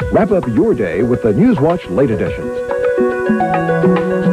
Wrap up your day with the Newswatch Late Editions.